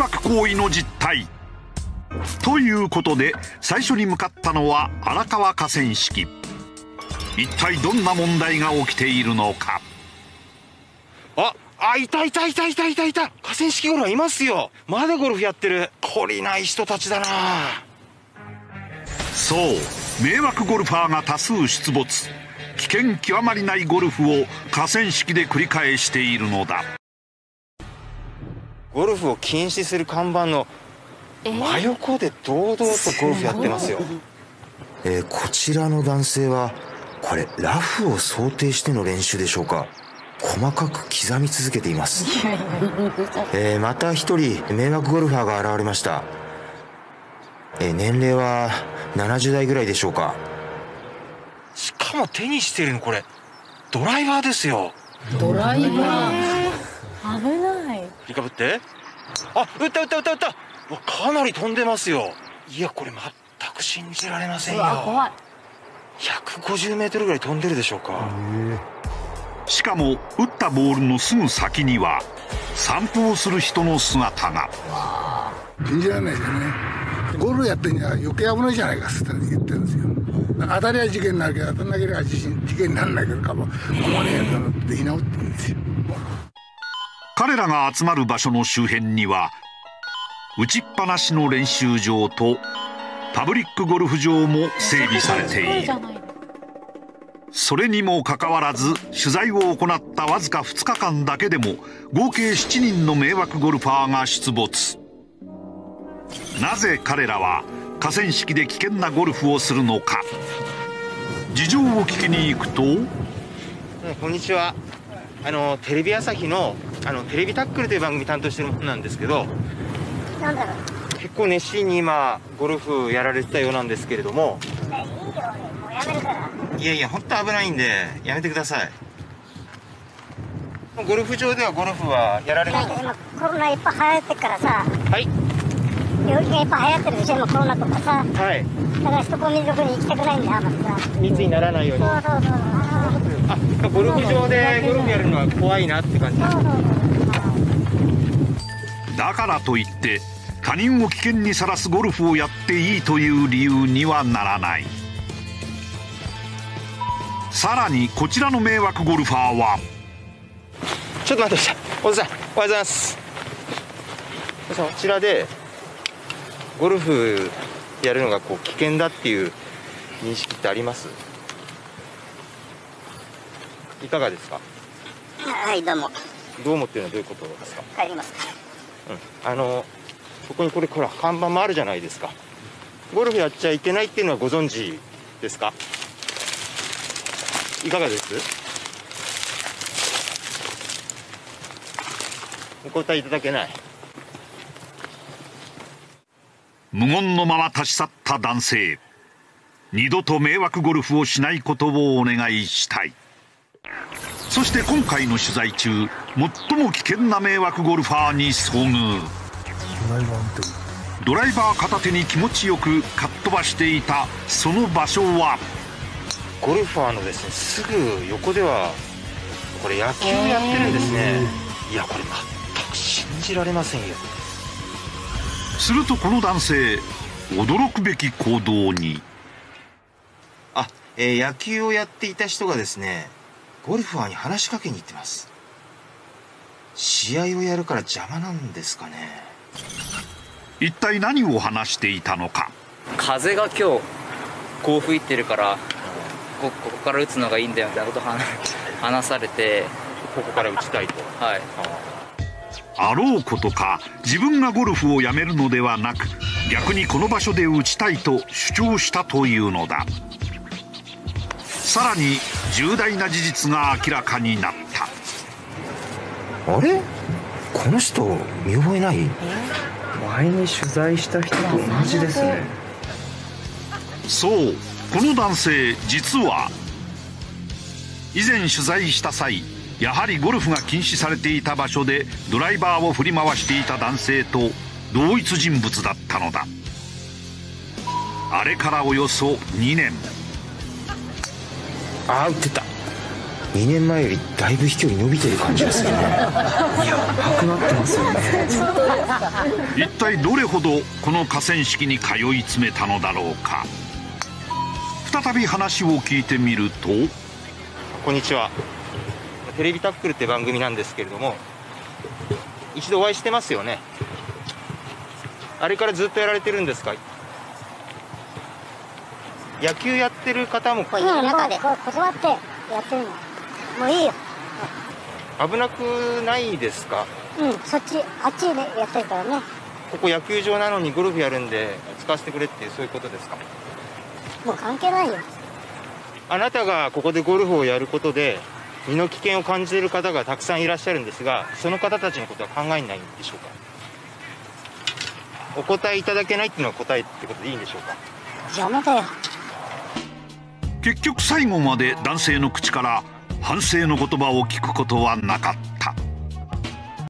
惑行為の実態。という事で最初に向かったのは荒川河川敷。一体どんな問題が起きているのか。 いた。河川敷ゴルフいますよ。まだゴルフやってる。懲りない人たちだな。 そう迷惑ゴルファーが多数出没。危険極まりないゴルフを河川敷で繰り返しているのだ。 ゴルフを禁止する看板の真横で堂々とゴルフやってますよ。 こちらの男性はこれラフを想定しての練習でしょうか。細かく刻み続けています。また一人迷惑ゴルファーが現れました。年齢は70代ぐらいでしょうか。 しかも手にしてるのこれドライバーですよ。 ドライバー危ない。 振りかぶって。打った。かなり飛んでますよ。いやこれ全く信じられませんよ。 怖い。 150メートルぐらい飛んでるでしょうか。 しかも打ったボールのすぐ先には散歩をする人の姿が。 信じられないですよね。ゴルフやってんじゃ余計危ないじゃないかって言ってるんですよ。当たりは事件になるけど当たんなければ事件にならないけどかも思わねえからって言い直ってるんですよ。 彼らが集まる場所の周辺には打ちっぱなしの練習場とパブリックゴルフ場も整備されている。それにもかかわらず取材を行ったわずか2日間だけでも合計7人の迷惑ゴルファーが出没。なぜ彼らは河川敷で危険なゴルフをするのか。事情を聞きに行くと。 こんにちは。テレビ朝日のテレビタックルという番組担当してるものなんですけど、 なんだろう、 結構熱心に今ゴルフやられてたようなんですけれども。 いいよ、もうやめるから。 いや本当危ないんでやめてください。ゴルフ場ではゴルフはやられますか。 今コロナいっぱい流行ってっからさ。 はい。 病気がいっぱい流行ってるでしょ今コロナとかさ。 はい。 だから人混みのとこに行きたくないんだよあんまりさ。 密にならないように。 そう。 ゴルフ場でゴルフやるのは怖いなって感じです。 だからといって他人を危険にさらすゴルフをやっていいという理由にはならない。さらにこちらの迷惑ゴルファーは。 ちょっと待ってください。おじさんおはようございます。こちらでゴルフやるのが危険だっていう認識ってあります？いかがですか？ はいどうも。 どうもっていうのはどういうことですか？ 帰ります。 そこにこれ看板もあるじゃないですか。ゴルフやっちゃいけないっていうのはご存知ですか？いかがです？お答えいただけない。 無言のまま立ち去った男性。二度と迷惑ゴルフをしないことをお願いしたい。そして今回の取材中最も危険な迷惑ゴルファーに遭遇。ドライバー片手に気持ちよくかっ飛ばしていたその場所は。 ゴルファーのですねすぐ横ではこれ野球やってるんですね。いやこれ全く信じられませんよ。 するとこの男性驚くべき行動に。 野球をやっていた人がですねゴルファーに話しかけに行ってます。試合をやるから邪魔なんですかね。 一体何を話していたのか。 風が今日こう吹いてるからここから打つのがいいんだよみたいなこと話されて、 ここから打ちたいと。 はい。 あろうことか自分がゴルフをやめるのではなく逆にこの場所で打ちたいと主張したというのだ。さらに重大な事実が明らかになった。 あれこの人見覚えない？ 前に取材した人と同じですね。 そうこの男性実は以前取材した際やはりゴルフが禁止されていた場所でドライバーを振り回していた男性と同一人物だったのだ。あれからおよそ2年。 打ってた。 2年前よりだいぶ飛距離伸びてる感じがするね。いや、 上手くなってますよね。 一体どれほどこの河川敷に通い詰めたのだろうか。再び話を聞いてみると。 こんにちは。テレビタックルって番組なんですけれども、一度お会いしてますよね。あれからずっとやられてるんですか？野球やってる方もこういう中で断ってやってるの。もういいよ。 危なくないですか？ そっちあっちでやってるからね。 ここ野球場なのにゴルフやるんで使わせてくれっていう、そういうことですか？ もう関係ないよ。 あなたがここでゴルフをやることで身の危険を感じている方がたくさんいらっしゃるんですが、その方たちのことは考えないんでしょうか？お答えいただけないっていうのは答えってことでいいんでしょうか？ 邪魔だよ。 結局最後まで男性の口から反省の言葉を聞くことはなかっ